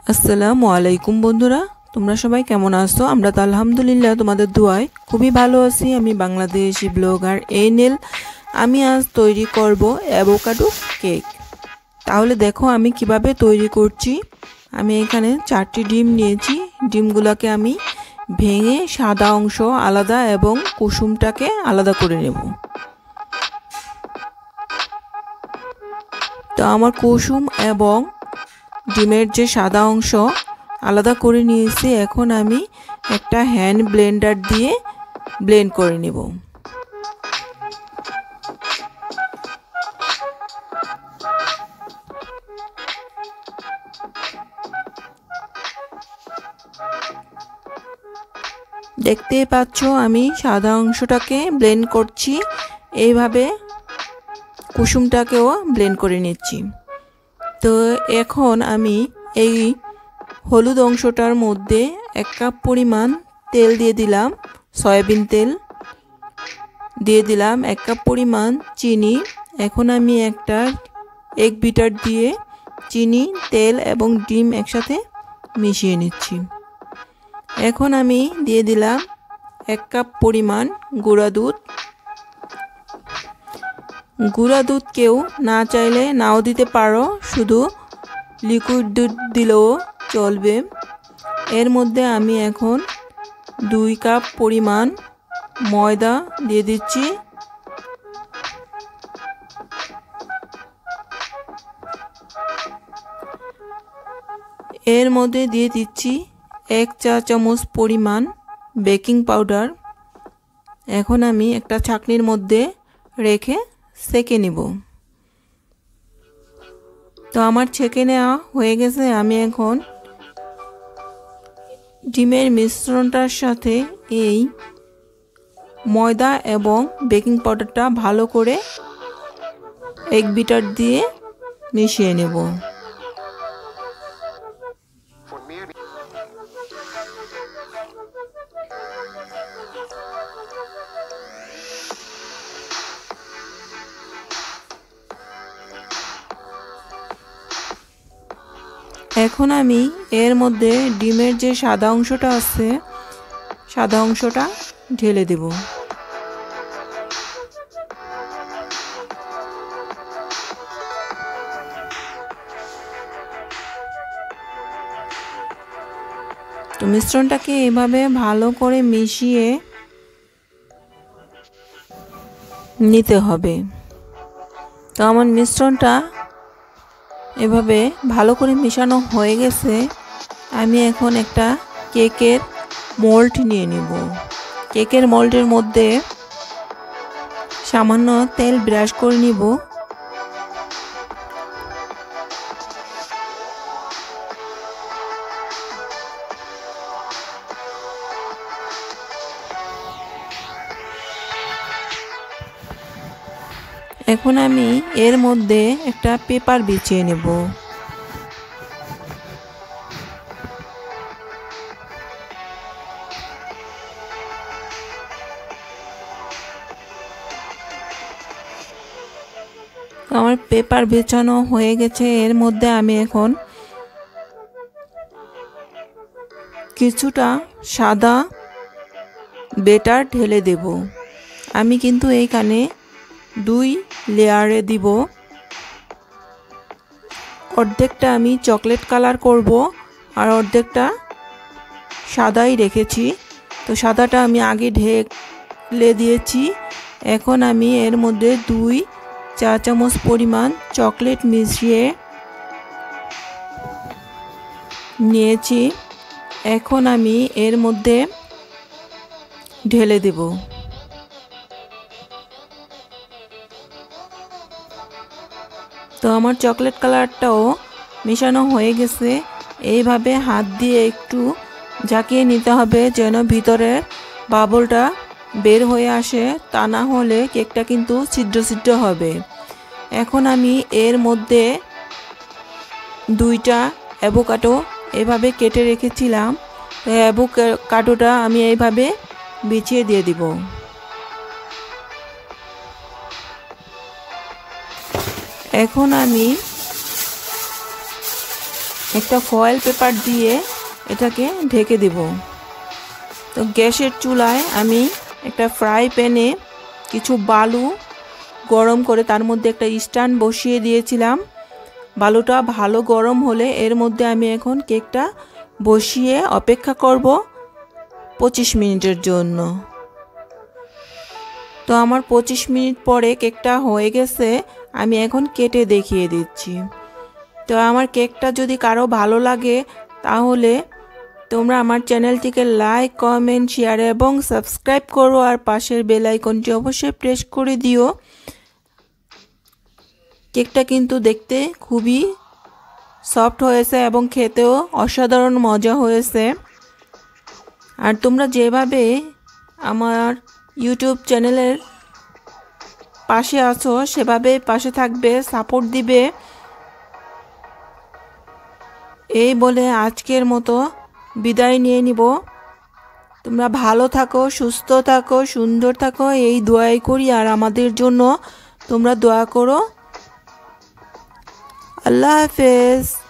আসসালামু আলাইকুম বন্ধুরা, তোমরা সবাই কেমন আছো? আমরা তো আলহামদুলিল্লাহ তোমাদের দোয়ায় খুবই ভালো আছি। আমি বাংলাদেশি ব্লগার এনএল। আমি আজ তৈরি করব অ্যাভোকাডো কেক। তাহলে দেখো আমি কিভাবে তৈরি করছি। আমি এখানে 4টি ডিম নিয়েছি। ডিমগুলোকে আমি ভেঙে সাদা অংশ আলাদা এবং কুসুমটাকে আলাদা করে নেব। তো আমার কুসুম এবং ডিমের যে সাদা অংশ আলাদা করে নিয়েছি। এখন আমি একটা হ্যান্ড ব্লেন্ডার দিয়ে ব্লেন্ড করে নেব। দেখতেই পাচ্ছ আমি সাদা অংশটাকে ব্লেন্ড করছি, এইভাবে কুসুমটাকেও ব্লেন্ড করে নিচ্ছি। তো এখন আমি এই হলুদ অংশটার মধ্যে 1 কাপ পরিমাণ তেল দিয়ে দিলাম, সয়াবিন তেল দিয়ে দিলাম, 1 কাপ পরিমাণ চিনি। এখন আমি একটা এগ বিটার দিয়ে চিনি, তেল এবং ডিম একসাথে মিশিয়ে নিচ্ছি। এখন আমি দিয়ে দিলাম 1 কাপ পরিমাণ গুঁড়া দুধ। গুঁড়া দুধ কেউ না চাইলে নাও দিতে পারো, শুধু লিকুইড দুধ দিলেও চলবে। এর মধ্যে আমি এখন 2 কাপ পরিমাণ ময়দা দিয়ে দিচ্ছি। এর মধ্যে দিয়ে দিচ্ছি 1 চা চামচ পরিমাণ বেকিং পাউডার। এখন আমি একটা ছাঁকনির মধ্যে রেখে সেঁকে নেব। তো আমার ছেঁকে নেওয়া হয়ে গেছে। আমি এখন ডিমের মিশ্রণটার সাথে এই ময়দা এবং বেকিং পাউডারটা ভালো করে এগ বিটার দিয়ে মিশিয়ে নেব। এখন আমি এর মধ্যে ডিমের যে সাদা অংশটা আছে, সাদা অংশটা ঢেলে দেব। তো মিশ্রণটাকে এভাবে ভালো করে মিশিয়ে নিতে হবে। তো আমার মিশ্রণটা এভাবে ভালো করে মেশানো হয়ে গেছে। আমি এখন একটা কেকের মোল্ড নিয়ে নেব। কেকের মোল্ডের মধ্যে সামান্য তেল ব্রাশ করে নিব। এখন আমি এর মধ্যে একটা পেপার বিছিয়ে নেব। আমার পেপার বিছানো হয়ে গেছে। এর মধ্যে আমি এখন কিছুটা সাদা বেটার ঢেলে দেব। আমি কিন্তু এইখানে 2 লেয়ারে দিব। অর্ধেকটা আমি চকলেট কালার করব আর অর্ধেকটা সাদাই রেখেছি। তো সাদাটা আমি আগে ঢেলে দিয়েছি। এখন আমি এর মধ্যে 2 চা চামচ পরিমাণ চকলেট মিশিয়ে নিয়েছি। এখন আমি এর মধ্যে ঢেলে দেব। তো আমার চকলেট কালারটাও মেশানো হয়ে গেছে। এইভাবে হাত দিয়ে একটু ঝাঁকিয়ে নিতে হবে যেন ভিতরের বাবলটা বের হয়ে আসে, তা না হলে কেকটা কিন্তু ছিদ্র ছিদ্র হবে। এখন আমি এর মধ্যে 2টা অ্যাভোকাডো এভাবে কেটে রেখেছিলাম। অ্যাভোকাডোটা আমি এইভাবে বিছিয়ে দিয়ে দিব। এখন আমি একটা ফয়েল পেপার দিয়ে এটাকে ঢেকে দেব। তো গ্যাসের চুলায় আমি একটা ফ্রাই প্যানে কিছু বালু গরম করে তার মধ্যে একটা স্ট্যান্ড বসিয়ে দিয়েছিলাম। বালুটা ভালো গরম হলে এর মধ্যে আমি এখন কেকটা বসিয়ে অপেক্ষা করব 25 মিনিটের জন্য। তো আমার 25 মিনিট পরে কেকটা হয়ে গেছে, আমি এখন কেটে দেখিয়ে দিচ্ছি। তো আমার কেকটা যদি কারো ভালো লাগে তাহলে তোমরা আমার চ্যানেলটিকে লাইক, কমেন্ট, শেয়ার এবং সাবস্ক্রাইব করো আর পাশের বেল আইকনটি অবশ্যই প্রেস করে দিও। কেকটা কিন্তু দেখতে খুবই সফট হয়েছে এবং খেতেও অসাধারণ মজা হয়েছে। আর তোমরা যেভাবে আমার ইউটিউব চ্যানেলের পাশে আছো সেভাবে পাশে থাকবে, সাপোর্ট দিবে। এই বলে আজকের মতো বিদায় নিয়ে নিব। তোমরা ভালো থাকো, সুস্থ থাকো, সুন্দর থাকো, এই দোয়াই করি। আর আমাদের জন্য তোমরা দোয়া করো। আল্লাহ হাফেজ।